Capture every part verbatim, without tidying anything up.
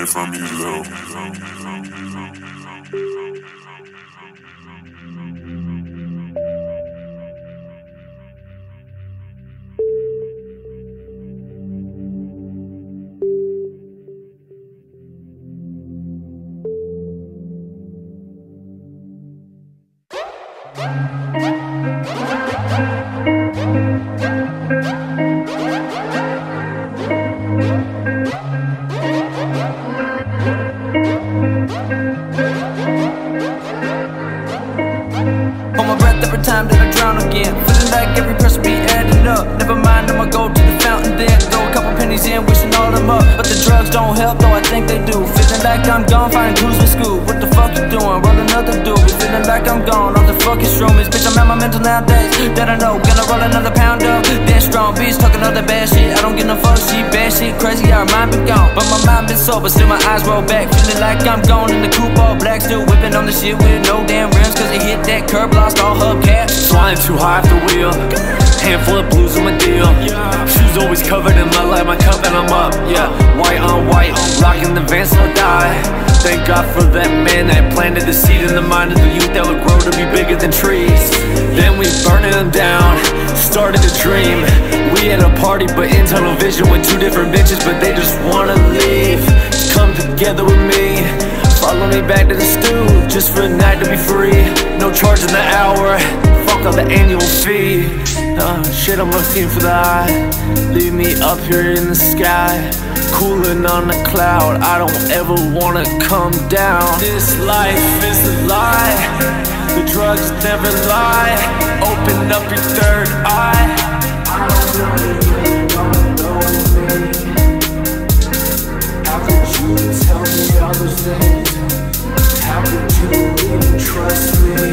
came from me though. Hold my breath every time that I drown again. Feeling like every person be adding up. Never mind, I'ma go to the fountain then throw a couple pennies in, wishing all them up. But the drugs don't help, though I think they do. Feeling like I'm gone, finding clues with school. What the fuck you doing? Roll another doobie. Feeling like I'm gone, all the fucking shroomies. Bitch, I'm at my mental nowadays. That I know, gonna roll another pound up. Then strong bitch, talking all that bad shit. I don't get no fuck, she bad shit, crazy, our mind been gone. But my mind been sober, still my eyes roll back. Feeling like I'm gone in the coupe all black. Still whipping on the shit with no damn rims, cause it hit that curb, lost all hubcaps. Flying too high off the wheel, handful of blues in my deal. Shoes always covered in mud like my cup and I'm up, yeah. White on white, rocking the Vans till I die. Thank God for that man that planted the seed in the mind of the youth that would grow to be bigger than trees. Then we burning them down, started a dream. We had a party but in tunnel vision with two different bitches, but they just wanna leave. Just come together with me, follow me back to the stew, just for a night to be free. No charge in the hour, fuck all the annual fee. uh, Shit, I'm looking for the eye. Leave me up here in the sky, cooling on a cloud. I don't ever wanna come down. This life is a lie, the drugs never lie. Open up your third eye. I don't know you don't know me. How could you tell me all those things? How could you even trust me?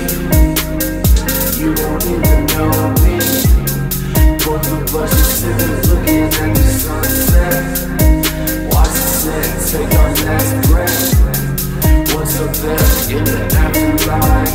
You don't even know me. Both of us are sitting looking at the sunset. Watch the set, take our last breath. What's up there in the afterlife?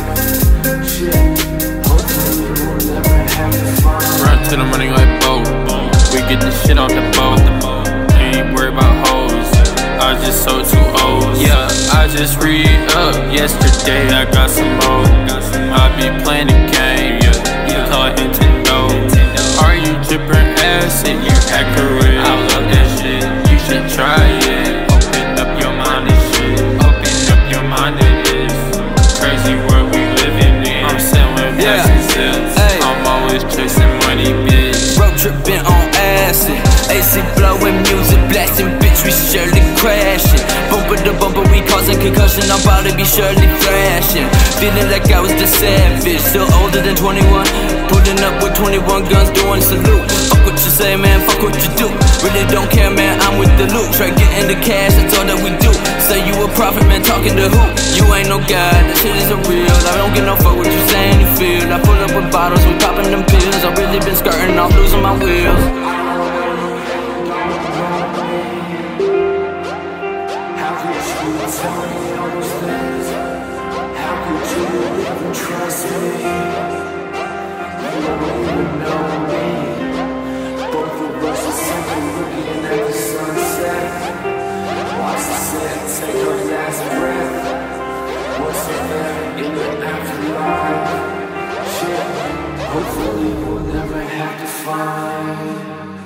Shit, hopefully we'll never have to find. Run to the money like boat. We get the shit off the boat. Ain't worried about hoes, I just sold two O's. Yeah, I just re-up yesterday, I got some more. I be playing the game, yeah, you call it Nintendo. Are you drippin' acid? You accurate, I love that shit, you should try it. Open up your mind and shit, open up your mind to this crazy world we living in. I'm selling Yeah. passion sales, I'm always chasing money, bitch. Road tripping on acid, A C blowing, music blasting, bitch, we surely crashing. Bumper to bumper, we causing concussion, I'm about to be surely flashing. Feeling like I was the savage, still older than twenty-one. Pulling up with twenty-one guns, doing salute. Fuck what you say, man, fuck what you do. Really don't care, man, I'm with the loot. Try getting the cash, that's all that we do. Say you a prophet, man, talking to who? You ain't no god, that shit isn't real. I don't get no fuck what you saying, you feel. I pull up with bottles, we popping them pills. I really been skirting off, losing my wheels. Tell me all those things. How could you even trust me? You don't even know me. Both of us are simply looking at the sunset. Watch the set, take our last breath. What's up there in the afterlife? Shit, hopefully we'll never have to find.